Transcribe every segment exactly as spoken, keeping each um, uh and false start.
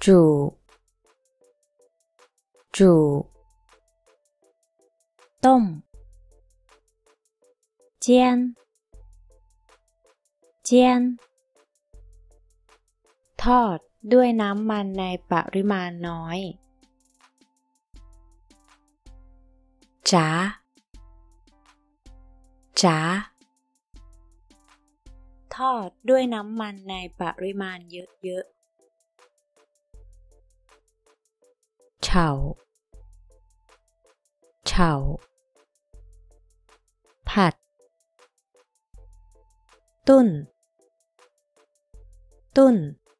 煮煮ต้มเจียนเจียนทอดด้วยน้ำมันในปริมาณน้อยจ๋าจ๋าทอดด้วยน้ำมันในปริมาณเยอะๆเฉาเฉาผัดตุ้นตุ้น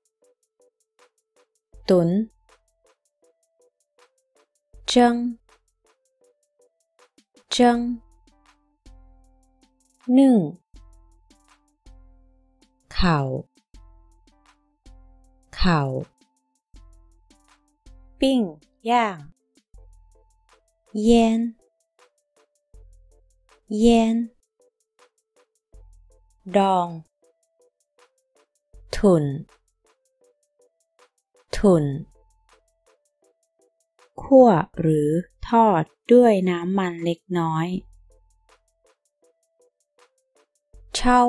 ตุ๋นเจิ้งเจิ้งนึ่งเข่าเข่าปิ้งย่างเย็นเย็นดองถุนถุนคั่วหรือทอดด้วยน้ำมันเล็กน้อยเช่า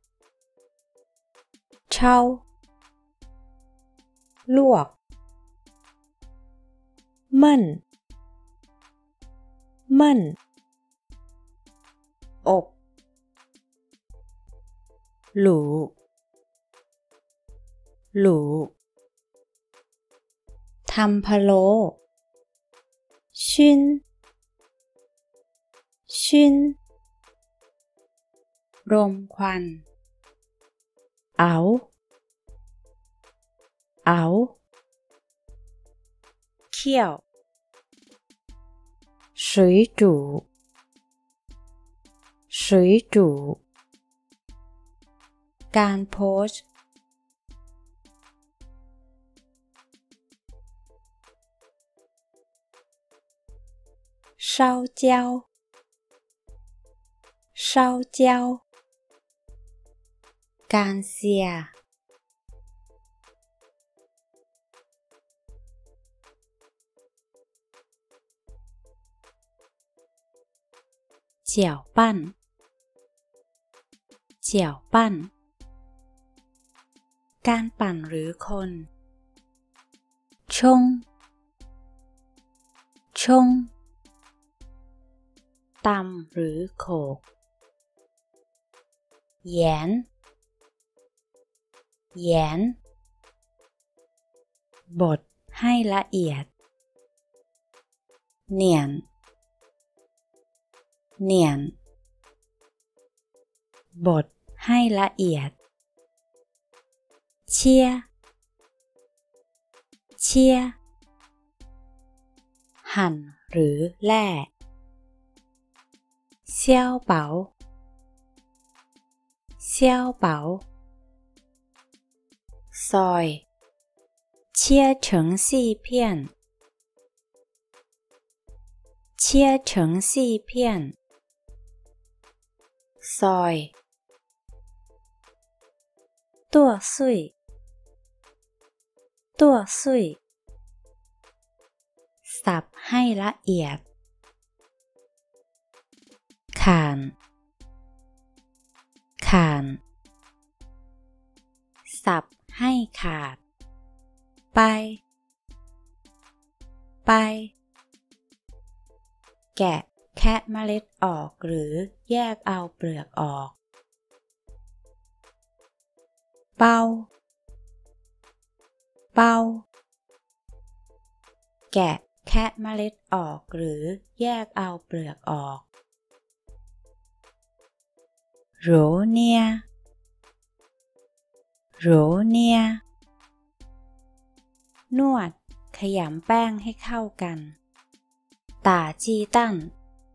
เช่าลวกมันมันอบหลูหลูทำพะโล้ชินชินรมควันเอาเอาเคี่ยว水煮水煮การโพสต์燒焦燒焦การเสีย搅拌搅拌การปั่นหรือคนชงชงตำหรือโขลกแหยนแหยนบดให้ละเอียดเหนี่ยนเหนี่ยนบดให้ละเอียดเชี่ยเชี่ยหั่นหรือแล่เซี่ยวเป๋าเซี่ยวเป๋าซอย切成细片切成细片ซอย剁碎剁碎สับให้ละเอียดข่านข่านสับให้ขาดไปไปแกะแคะเมล็ดออกหรือแยกเอาเปลือกออกเป้าเป้าแกะแคะเมล็ดออกหรือแยกเอาเปลือกออกโรเนียโรเนียนวดขยำแป้งให้เข้ากันต่าจีตั้น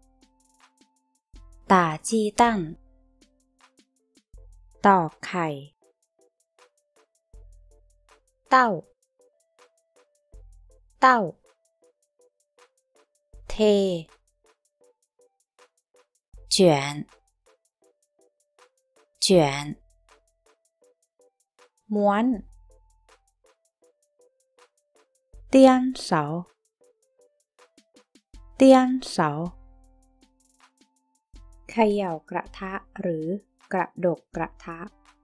ต่าจีตั้นตอกไข่เต้าเต้าเท卷卷ม้วนเตียนเสาเตียนเสาเขย่ากระทะหรือกระดกกระทะ